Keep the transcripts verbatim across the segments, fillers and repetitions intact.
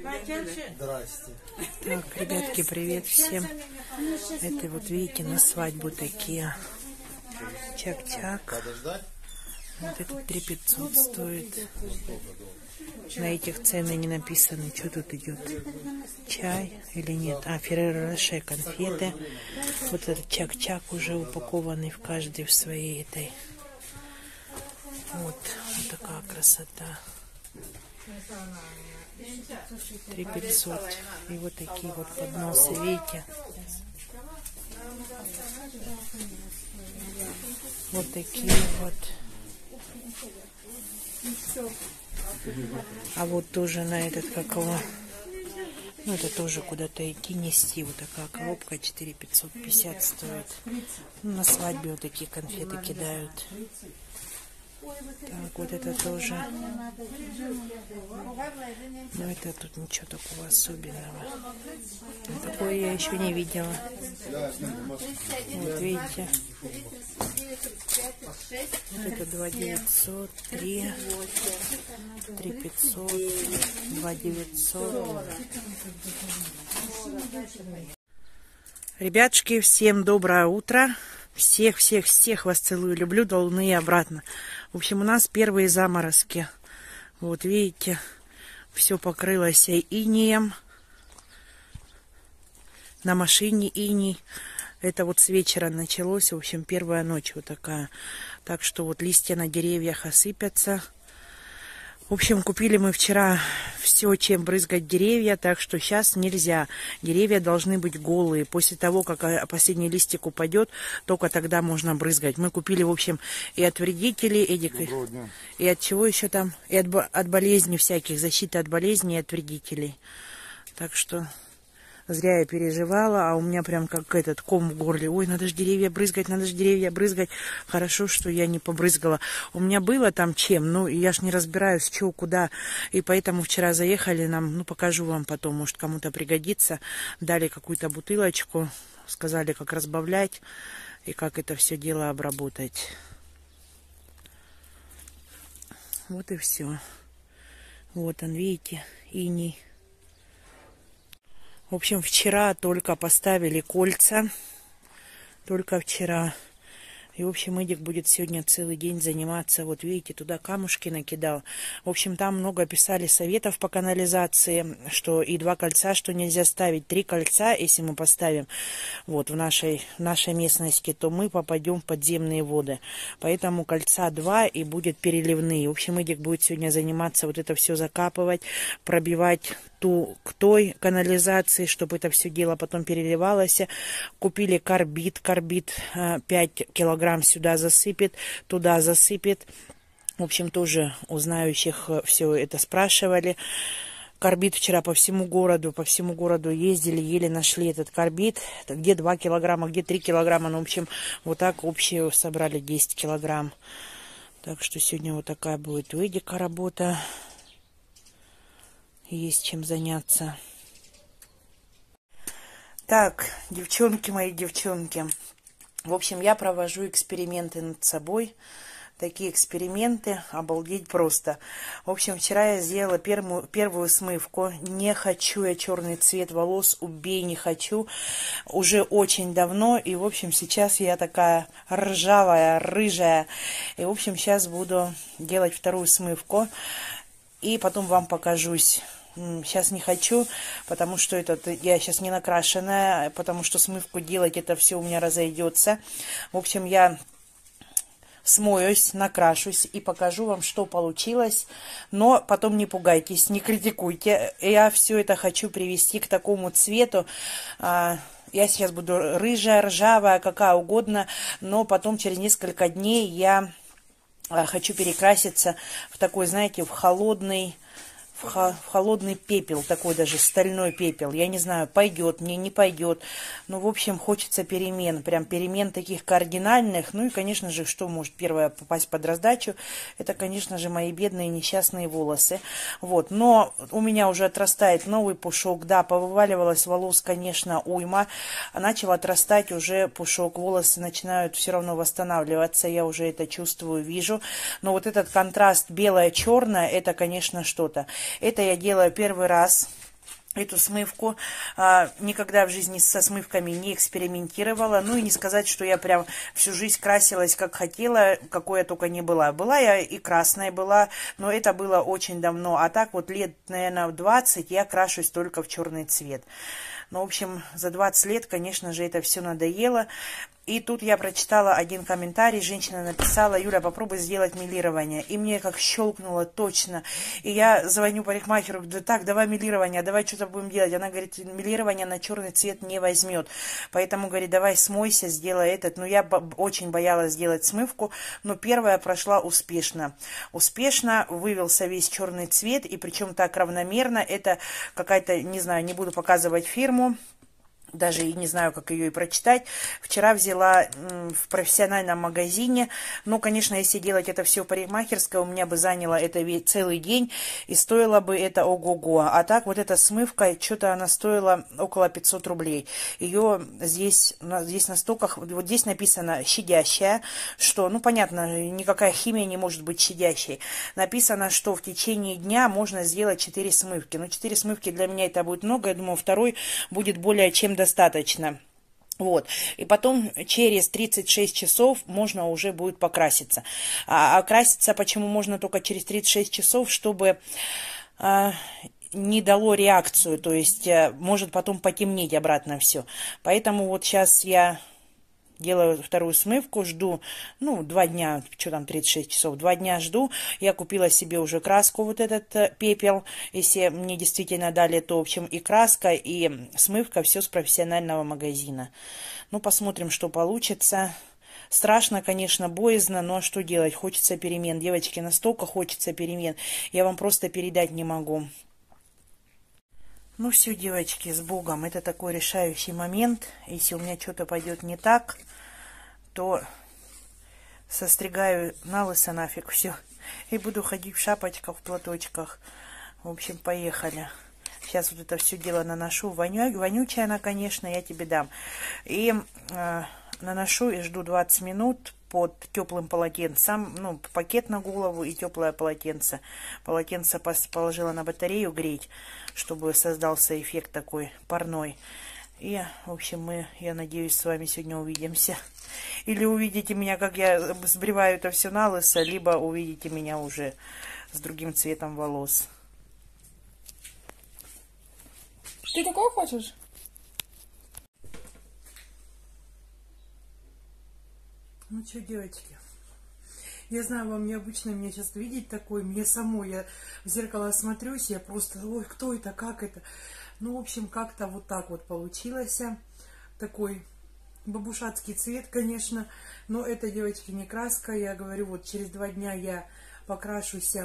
Здрасте. Так, ребятки, привет всем. Это вот видите, на свадьбу такие. Чак-чак. Подождать? Вот это три пятьсот стоит. На этих цены не написано, что тут идет. Чай или нет. А, Ферреро Роше конфеты. Вот этот чак-чак уже упакованный в каждой в своей этой. Вот, вот такая красота. три пятьсот. И вот такие вот подносы, видите? Вот такие вот. А вот тоже на этот, как его, ну это тоже куда-то идти, нести. Вот такая коробка четыре пятьсот пятьдесят стоит. Ну, на свадьбе вот такие конфеты кидают. Так, вот это тоже. Но это тут ничего такого особенного. Такое я еще не видела. Вот видите. Вот это два девятьсот, три, три пятьсот, два девятьсот. Ребятушки, всем доброе утро. Всех, всех, всех вас целую, люблю до луны и обратно. В общем, у нас первые заморозки. Вот видите, все покрылось инеем. На машине иней. Это вот с вечера началось. В общем, первая ночь вот такая. Так что вот листья на деревьях осыпятся. В общем, купили мы вчера все, чем брызгать деревья, так что сейчас нельзя. Деревья должны быть голые. После того, как последний листик упадет, только тогда можно брызгать. Мы купили, в общем, и от вредителей, Эдик, и от чего еще там, и от, от болезней всяких, защиты от болезней и от вредителей. Так что зря я переживала, а у меня прям как этот ком в горле. Ой, надо же деревья брызгать, надо же деревья брызгать. Хорошо, что я не побрызгала. У меня было там чем, ну, я ж не разбираюсь, что, куда. И поэтому вчера заехали нам, ну, покажу вам потом, может, кому-то пригодится. Дали какую-то бутылочку, сказали, как разбавлять и как это все дело обработать. Вот и все. Вот он, видите, иней. В общем, вчера только поставили кольца. Только вчера. И, в общем, Эдик будет сегодня целый день заниматься. Вот видите, туда камушки накидал. В общем, там много писали советов по канализации, что и два кольца, что нельзя ставить. Три кольца, если мы поставим вот в нашей, в нашей местности, то мы попадем в подземные воды. Поэтому кольца два и будет переливные. В общем, Эдик будет сегодня заниматься вот это все закапывать, пробивать ту к той канализации, чтобы это все дело потом переливалось. Купили карбид. Карбид пять килограмм сюда засыпет, туда засыпет. В общем, тоже у знающих все это спрашивали. Карбид вчера по всему городу, по всему городу ездили, еле нашли этот карбид. Где два килограмма, где три килограмма. Ну, в общем, вот так общее собрали десять килограмм. Так что сегодня вот такая будет у Эдика работа. Есть чем заняться. Так, девчонки мои, девчонки. В общем, я провожу эксперименты над собой. Такие эксперименты, обалдеть просто. В общем, вчера я сделала первую, первую смывку. Не хочу я черный цвет волос, убей, не хочу. Уже очень давно. И, в общем, сейчас я такая ржавая, рыжая. И, в общем, сейчас буду делать вторую смывку. И потом вам покажусь. Сейчас не хочу, потому что это, я сейчас не накрашенная, потому что смывку делать, это все у меня разойдется. В общем, я смоюсь, накрашусь и покажу вам, что получилось. Но потом не пугайтесь, не критикуйте. Я все это хочу привести к такому цвету. Я сейчас буду рыжая, ржавая, какая угодно, но потом через несколько дней я хочу перекраситься в такой, знаете, в холодный... в холодный пепел, такой даже стальной пепел. Я не знаю, пойдет мне, не пойдет. Ну, в общем, хочется перемен, прям перемен таких кардинальных. Ну и, конечно же, что может первое попасть под раздачу, это, конечно же, мои бедные несчастные волосы. Вот, но у меня уже отрастает новый пушок, да, повываливалось волос, конечно, уйма. Начал отрастать уже пушок, волосы начинают все равно восстанавливаться, я уже это чувствую, вижу. Но вот этот контраст белое-черное, это, конечно, что-то. Это я делаю первый раз. эту смывку. А, никогда в жизни со смывками не экспериментировала. Ну и не сказать, что я прям всю жизнь красилась как хотела, какой я только не была. Была я и красная была, но это было очень давно. А так вот лет, наверное, в двадцать я крашусь только в черный цвет. Ну, в общем, за двадцать лет, конечно же, это все надоело. И тут я прочитала один комментарий, женщина написала: Юля, попробуй сделать мелирование. И мне как щелкнуло точно. И я звоню парикмахеру, да так, давай мелирование, давай что-то будем делать. Она говорит, мелирование на черный цвет не возьмет. Поэтому, говорит, давай смойся, сделай этот. Ну, я очень боялась сделать смывку, но первая прошла успешно. Успешно вывелся весь черный цвет, и причем так равномерно. Это какая-то, не знаю, не буду показывать фирму. Даже и не знаю, как ее и прочитать. Вчера взяла в профессиональном магазине. Ну, конечно, если делать это все в парикмахерской, у меня бы заняло это целый день. И стоило бы это ого-го. А так вот эта смывка, что-то она стоила около пятьсот рублей. Ее здесь, здесь на стоках, вот здесь написано щадящая. Что, ну, понятно, никакая химия не может быть щадящей. Написано, что в течение дня можно сделать четыре смывки. Ну, четыре смывки для меня это будет много. Я думаю, второй будет более чем достаточно. Вот. И потом через тридцать шесть часов можно уже будет покраситься. А окраситься почему можно только через тридцать шесть часов? Чтобы а, не дало реакцию. То есть а, может потом потемнеть обратно все. Поэтому вот сейчас я делаю вторую смывку, жду, ну, два дня, что там, тридцать шесть часов, два дня жду. Я купила себе уже краску, вот этот э, пепел, если мне действительно дали, то, в общем, и краска, и смывка, все с профессионального магазина. Ну, посмотрим, что получится. Страшно, конечно, боязно, но что делать? Хочется перемен. Девочки, настолько хочется перемен, я вам просто передать не могу. Ну все, девочки, с Богом. Это такой решающий момент. Если у меня что-то пойдет не так, то состригаю на лысо нафиг все. И буду ходить в шапочках, в платочках. В общем, поехали. Сейчас вот это все дело наношу. Воню, вонючая она, конечно, я тебе дам. И э, наношу и жду двадцать минут под теплым полотенцем. Ну, пакет на голову и теплое полотенце. Полотенце положила на батарею греть, чтобы создался эффект такой парной. И, в общем, мы, я надеюсь, с вами сегодня увидимся. Или увидите меня, как я сбриваю это все на лысо, либо увидите меня уже с другим цветом волос. Ты такого хочешь? Ну что, девочки, я знаю, вам необычно меня сейчас видеть такой, мне самой, я в зеркало смотрюсь, я просто, ой, кто это, как это? Ну, в общем, как-то вот так вот получилось. Такой бабушатский цвет, конечно, но это, девочки, не краска. Я говорю, вот через два дня я покрашусь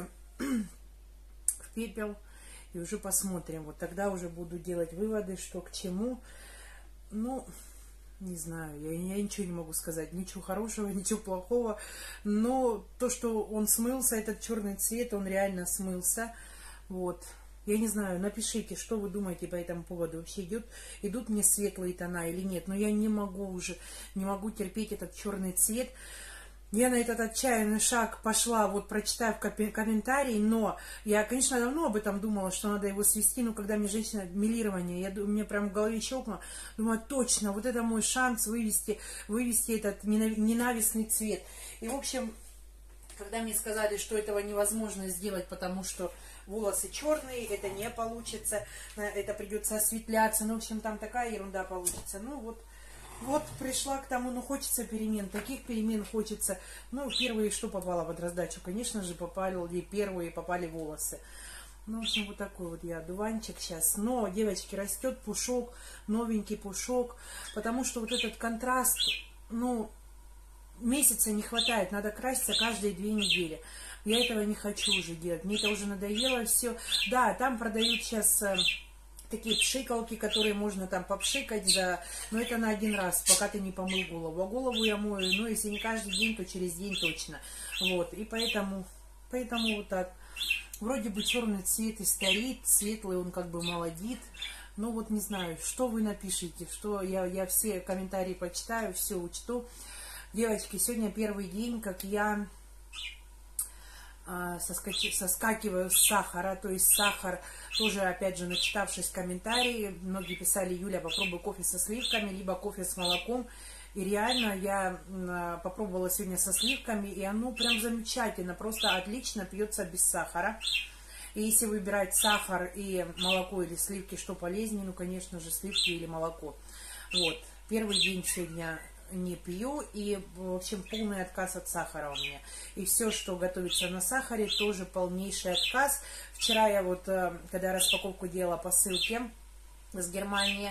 в пепел и уже посмотрим. Вот тогда уже буду делать выводы, что к чему. Ну, не знаю, я, я ничего не могу сказать, ничего хорошего, ничего плохого. Но то, что он смылся, этот черный цвет, он реально смылся. Вот. Я не знаю, напишите, что вы думаете по этому поводу. Вообще идет, идут мне светлые тона или нет. Но я не могу уже, не могу терпеть этот черный цвет. Я на этот отчаянный шаг пошла, вот прочитав комментарий, но я, конечно, давно об этом думала, что надо его свести, но когда мне женщина мелирование, я, мне прям в голове щелкнуло, думаю, точно, вот это мой шанс вывести, вывести этот ненавистный цвет. И, в общем, когда мне сказали, что этого невозможно сделать, потому что волосы черные, это не получится, это придется осветляться, ну, в общем, там такая ерунда получится. Ну, вот, вот пришла к тому, ну, хочется перемен, таких перемен хочется. Ну, первые, что попало под раздачу, конечно же, попали первые, попали волосы. Ну, в общем, вот такой вот я одуванчик сейчас. Но, девочки, растет пушок, новенький пушок, потому что вот этот контраст, ну, месяца не хватает, надо краситься каждые две недели. Я этого не хочу уже делать, мне это уже надоело все. Да, там продают сейчас э, такие пшикалки, которые можно там попшикать, за... но это на один раз, пока ты не помыл голову. А голову я мою, ну, если не каждый день, то через день точно. Вот, и поэтому, поэтому вот так. Вроде бы черный цвет и старит, светлый он как бы молодит. Ну вот не знаю, что вы напишите, что я, я все комментарии почитаю, все учту. Девочки, сегодня первый день, как я соскочи, соскакиваю с сахара, то есть сахар, тоже, опять же, начитавшись комментарии, многие писали: Юля, попробуй кофе со сливками, либо кофе с молоком. И реально я попробовала сегодня со сливками, и оно прям замечательно, просто отлично пьется без сахара. И если выбирать сахар и молоко или сливки, что полезнее, ну, конечно же, сливки или молоко. Вот, первый день сегодня не пью, и, в общем, полный отказ от сахара у меня. И все, что готовится на сахаре, тоже полнейший отказ. Вчера я вот, когда распаковку делала посылки с Германии,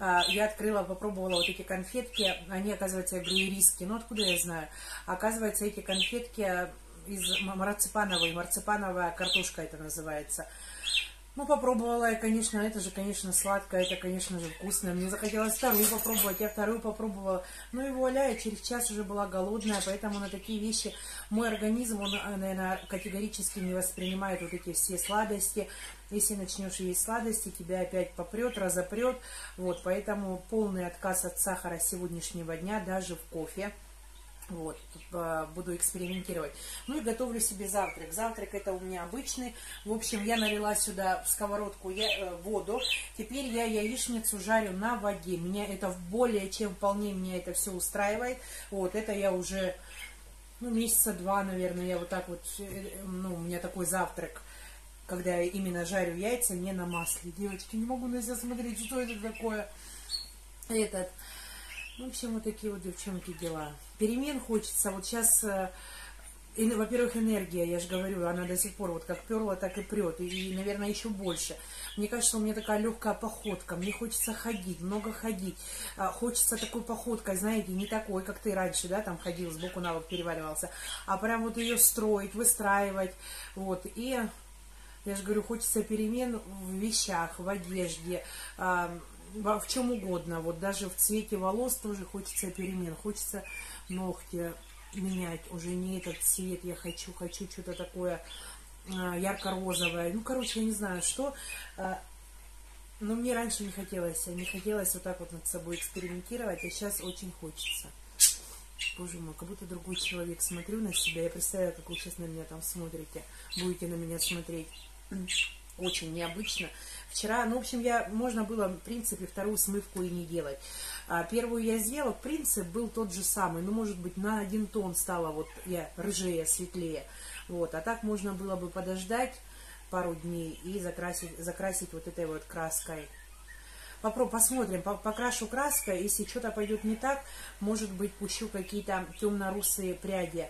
я открыла, попробовала вот эти конфетки. Они, оказывается, я говорю, ирийские. Ну, откуда я знаю? Оказывается, эти конфетки из марципановой, марципановая картошка это называется. Ну, попробовала я, конечно, это же, конечно, сладкое, это, конечно же, вкусно. Мне захотелось вторую попробовать, я вторую попробовала. Ну и вуаля, я через час уже была голодная, поэтому на такие вещи мой организм, он, наверное, категорически не воспринимает вот эти все сладости. Если начнешь есть сладости, тебя опять попрет, разопрет. Вот, поэтому полный отказ от сахара с сегодняшнего дня, даже в кофе. Вот, буду экспериментировать. Ну и готовлю себе завтрак. Завтрак это у меня обычный. В общем, я налила сюда в сковородку я, э, воду. Теперь я яичницу жарю на воде. Меня это более чем вполне, меня это все устраивает. Вот, это я уже, ну, месяца два, наверное, я вот так вот, ну, у меня такой завтрак, когда я именно жарю яйца не на масле. Девочки, не могу на себя смотреть, что это такое. Этот... В общем, вот такие вот, девчонки, дела. Перемен хочется. Вот сейчас, э, во-первых, энергия, я же говорю, она до сих пор вот как перла, так и прет. И, и, наверное, еще больше. Мне кажется, у меня такая легкая походка. Мне хочется ходить, много ходить. А, хочется такой походкой, знаете, не такой, как ты раньше, да, там ходил, сбоку на бок переваливался. А прям вот ее строить, выстраивать. Вот. И, я же говорю, хочется перемен в вещах, в одежде, э, в чем угодно, вот даже в цвете волос тоже хочется перемен, хочется ногти менять, уже не этот цвет, я хочу, хочу что-то такое а, ярко-розовое, ну, короче, я не знаю, что, а, но мне раньше не хотелось, не хотелось вот так вот над собой экспериментировать, а сейчас очень хочется. Боже мой, как будто другой человек, смотрю на себя, я представляю, как вы сейчас на меня там смотрите, будете на меня смотреть. Очень необычно. Вчера, ну, в общем, я, можно было, в принципе, вторую смывку и не делать. А первую я сделала, принцип был тот же самый. Ну, может быть, на один тон стала вот я рыжее, светлее. Вот, а так можно было бы подождать пару дней и закрасить, закрасить вот этой вот краской. Попробуем, посмотрим, покрашу краской. Если что-то пойдет не так, может быть, пущу какие-то темно-русые пряди.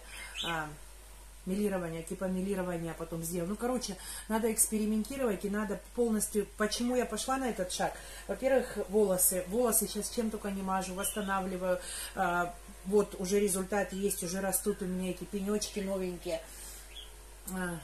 Мелирование, типа мелирования потом сделаю. Ну, короче, надо экспериментировать и надо полностью... Почему я пошла на этот шаг? Во-первых, волосы. Волосы сейчас чем только не мажу, восстанавливаю. А, вот уже результат есть, уже растут у меня эти пенечки новенькие. А,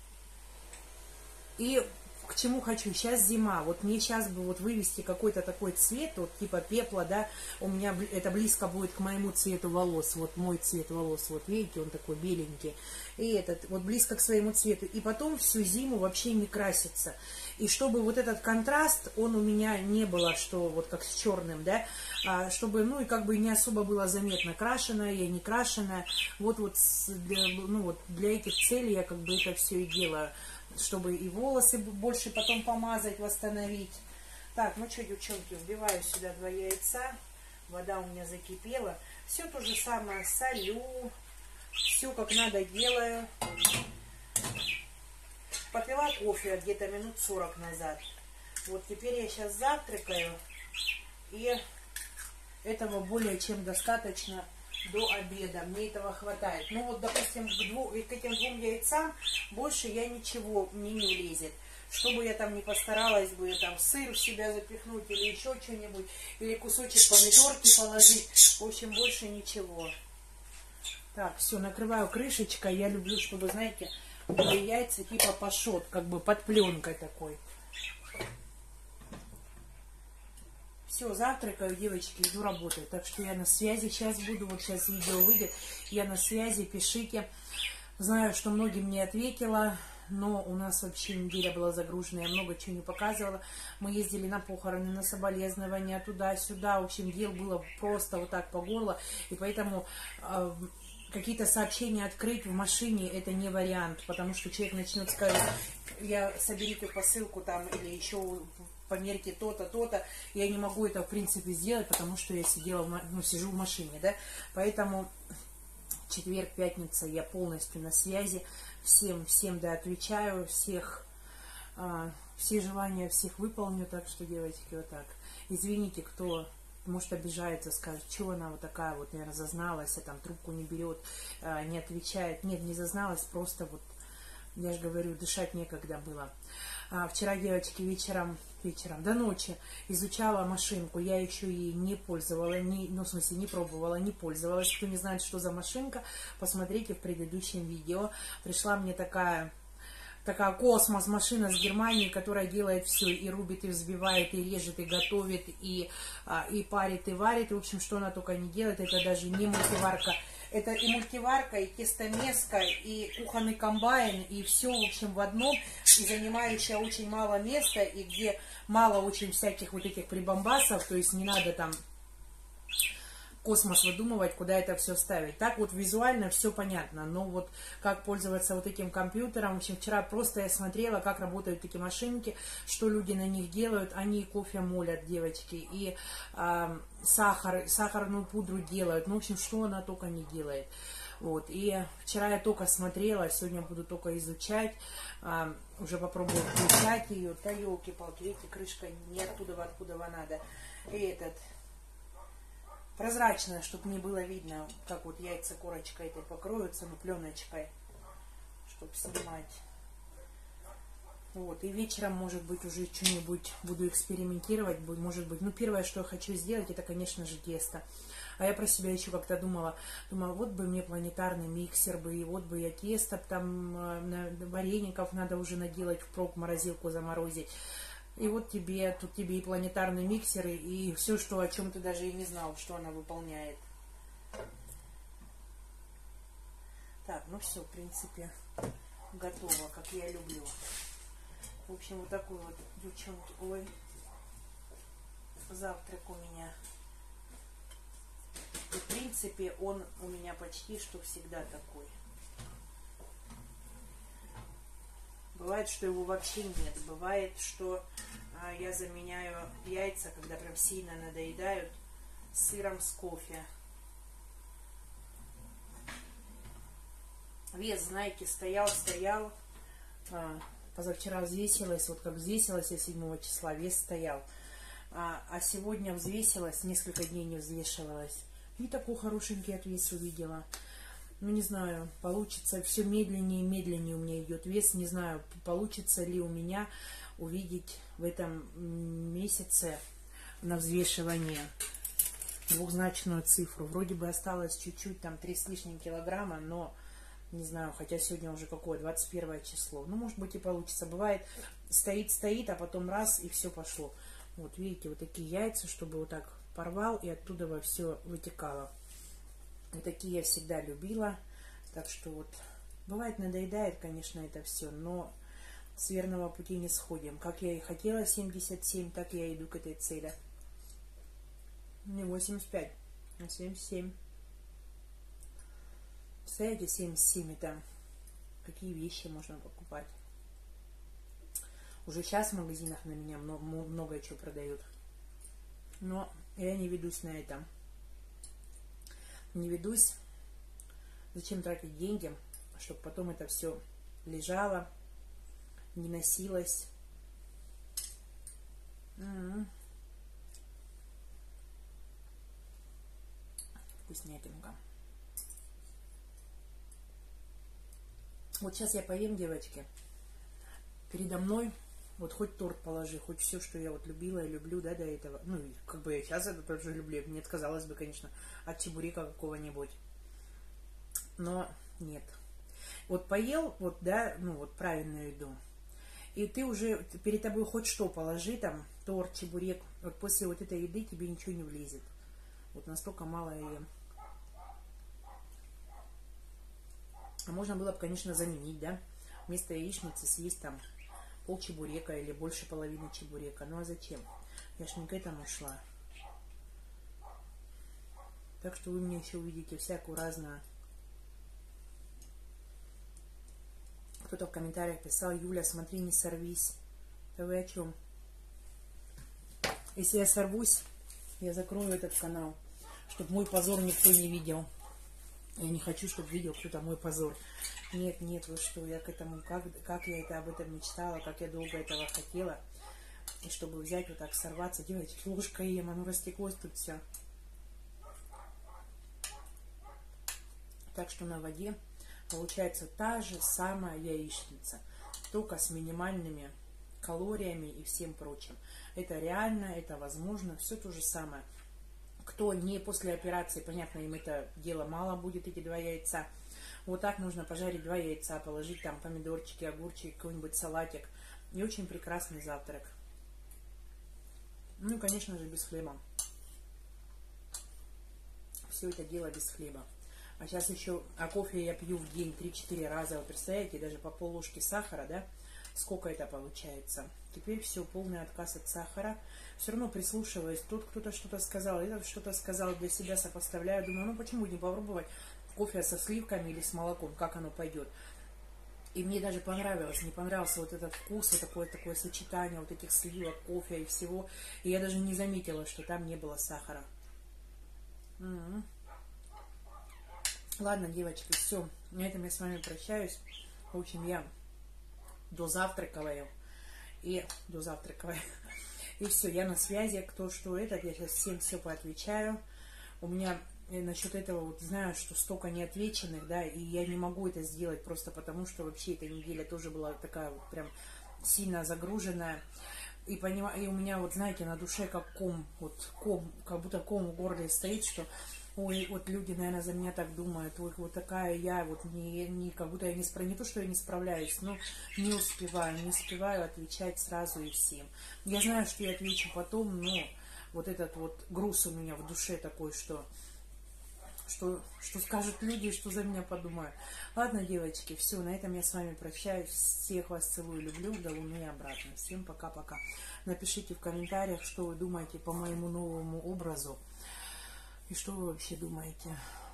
и к чему хочу? Сейчас зима. Вот мне сейчас бы вот вывести какой-то такой цвет, вот типа пепла, да, у меня это близко будет к моему цвету волос. Вот мой цвет волос, вот видите, он такой беленький. И этот, вот близко к своему цвету. И потом всю зиму вообще не краситься. И чтобы вот этот контраст, он у меня не было, что вот как с черным, да, а чтобы, ну, и как бы не особо было заметно, крашеная я, не крашеная. Вот, вот, для, ну, вот для этих целей я как бы это все и делаю. Чтобы и волосы больше потом помазать, восстановить. Так, ну что, девчонки, вбиваю сюда два яйца. Вода у меня закипела. Все то же самое, солю. Все как надо делаю. Попила кофе где-то минут сорок назад. Вот теперь я сейчас завтракаю. И этого более чем достаточно до обеда. Мне этого хватает. Ну вот, допустим, к, дву, к этим двум яйцам больше я ничего мне не влезет. Что бы я там ни постаралась бы, там сыр в себя запихнуть или еще что-нибудь, или кусочек помидорки положить. В общем, больше ничего. Так, все, накрываю крышечкой. Я люблю, чтобы, знаете, были яйца типа пашот, как бы под пленкой такой. Все, завтракаю, девочки, иду работать. Так что я на связи сейчас буду. Вот сейчас видео выйдет. Я на связи, пишите. Знаю, что многим не ответила, но у нас вообще неделя была загружена. Я много чего не показывала. Мы ездили на похороны, на соболезнования, туда-сюда. В общем, дел было просто вот так по горло. И поэтому... Э, какие-то сообщения открыть в машине, это не вариант, потому что человек начнет сказать, я соберите посылку там, или еще померьте то-то, то-то. Я не могу это, в принципе, сделать, потому что я сидела, в, ну, сижу в машине, да. Поэтому четверг, пятница я полностью на связи. Всем, всем, да, отвечаю, всех, а, все желания всех выполню. Так что, девочки, вот так. Извините, кто... может, обижается, скажет, что она вот такая вот, наверное, зазналась, а там трубку не берет, не отвечает. Нет, не зазналась, просто вот, я же говорю, дышать некогда было. А вчера, девочки, вечером, вечером до ночи изучала машинку, я еще ей не пользовала, не, ну, в смысле, не пробовала, не пользовалась. Кто не знает, что за машинка, посмотрите в предыдущем видео. Пришла мне такая... Такая космос, машина с Германии, которая делает все, и рубит, и взбивает, и режет, и готовит, и, а, и парит, и варит. В общем, что она только не делает, это даже не мультиварка. Это и мультиварка, и тестомеска, и кухонный комбайн, и все, в общем, в одном, и занимающая очень мало места, и где мало очень всяких вот этих прибамбасов, то есть не надо там космос выдумывать, куда это все ставить. Так вот визуально все понятно, но вот как пользоваться вот этим компьютером. В общем, вчера просто я смотрела, как работают эти машинки, что люди на них делают. Они кофе молят, девочки, и э, сахар, сахарную пудру делают. Ну, в общем, что она только не делает. Вот. И вчера я только смотрела, сегодня буду только изучать. Э, уже попробую включать ее. Да, елки-палки, видите, крышка не оттуда, откуда надо. И этот... прозрачная, чтобы не было видно, как вот яйца корочкой этой покроются, ну, пленочкой, чтобы снимать. Вот, и вечером, может быть, уже что-нибудь буду экспериментировать, может быть. Ну, первое, что я хочу сделать, это, конечно же, тесто. А я про себя еще как-то думала, думала, вот бы мне планетарный миксер бы, и вот бы я тесто, там, вареников надо уже наделать впрок, морозилку заморозить. И вот тебе, тут тебе и планетарные миксеры, и все, что, о чем ты даже и не знал, что она выполняет. Так, ну все, в принципе, готово, как я люблю. В общем, вот такой вот, девчонки, ой, завтрак у меня. И, в принципе, он у меня почти что всегда такой. Бывает, что его вообще нет. Бывает, что а, я заменяю яйца, когда прям сильно надоедают, сыром с кофе. Вес, знаете, стоял, стоял. А, позавчера взвесилась, вот как взвесилась я седьмого числа, вес стоял. А, а сегодня взвесилась, несколько дней не взвешивалась. И такой хорошенький отвес увидела. Ну, не знаю, получится, все медленнее и медленнее у меня идет вес. Не знаю, получится ли у меня увидеть в этом месяце на взвешивание двухзначную цифру. Вроде бы осталось чуть-чуть, там, три с лишним килограмма, но не знаю, хотя сегодня уже какое, двадцать первое число. Ну, может быть, и получится. Бывает, стоит-стоит, а потом раз, и все пошло. Вот, видите, вот такие яйца, чтобы вот так порвал, и оттуда во все вытекало. Вот такие я всегда любила. Так что вот, бывает, надоедает, конечно, это все, но с верного пути не сходим. Как я и хотела семьдесят семь, так я иду к этой цели. Не восемьдесят пять, а семьдесят семь. Представляете, семьдесят семь это какие вещи можно покупать. Уже сейчас в магазинах на меня много, много чего продают. Но я не ведусь на это. Не ведусь. Зачем тратить деньги, чтобы потом это все лежало, не носилось. М-м-м. Вкуснятинка. Вот сейчас я поем, девочки. Передо мной вот хоть торт положи, хоть все, что я вот любила и люблю, да, до этого. Ну, как бы я сейчас это тоже люблю. Мне отказалось бы, конечно, от чебурека какого-нибудь. Но нет. Вот поел, вот, да, ну, вот правильную еду. И ты уже, перед тобой хоть что положи, там, торт, чебурек. Вот после вот этой еды тебе ничего не влезет. Вот настолько мало я ем. А можно было бы, конечно, заменить, да. Вместо яичницы съесть там пол чебурека или больше половины чебурека. Ну а зачем? Я ж не к этому шла. Так что вы мне еще увидите всякую разную Кто-то в комментариях писал: Юля, смотри, не сорвись. Да вы о чем? Если я сорвусь, я закрою этот канал, чтобы мой позор никто не видел. Я не хочу, чтобы видел кто-то мой позор. Нет, нет, вы что, я к этому, как, как я это об этом мечтала, как я долго этого хотела. И чтобы взять вот так, сорваться, делать ложкой ем, оно растеклось тут все. Так что на воде получается та же самая яичница, только с минимальными калориями и всем прочим. Это реально, это возможно, все то же самое. Кто не после операции, понятно, им это дело мало будет, эти два яйца. Вот так нужно пожарить два яйца, положить там помидорчики, огурчики, какой-нибудь салатик. И очень прекрасный завтрак. Ну, конечно же, без хлеба. Все это дело без хлеба. А сейчас еще, а кофе я пью в день три-четыре раза. Вы представляете, даже по пол-ложки сахара, да? Сколько это получается? Теперь все, полный отказ от сахара. Все равно прислушиваюсь. Тут кто-то что-то сказал, этот что-то сказал, для себя сопоставляю. Думаю, ну почему не попробовать кофе со сливками или с молоком, как оно пойдет. И мне даже понравилось, мне понравился вот этот вкус, вот такое, такое сочетание вот этих сливок, кофе и всего. И я даже не заметила, что там не было сахара. М-м. Ладно, девочки, все. На этом я с вами прощаюсь. В общем, я дозавтракаю. И дозавтракаю. И все, я на связи. Кто что этот, я сейчас всем все поотвечаю. У меня насчет этого вот знаю, что столько неотвеченных, да, и я не могу это сделать просто потому, что вообще эта неделя тоже была такая вот прям сильно загруженная. И, понимаю, и у меня вот, знаете, на душе как ком, вот ком, как будто ком в горле стоит, что ой, вот люди, наверное, за меня так думают, ой, вот такая я, вот не, не как будто я не справляюсь, не то, что я не справляюсь, но не успеваю, не успеваю отвечать сразу и всем. Я знаю, что я отвечу потом, но вот этот вот груз у меня в душе такой, что, что, что скажут люди, что за меня подумают. Ладно, девочки, все, на этом я с вами прощаюсь, всех вас целую, люблю, до луны и обратно. Всем пока-пока. Напишите в комментариях, что вы думаете по моему новому образу. И что вы вообще думаете?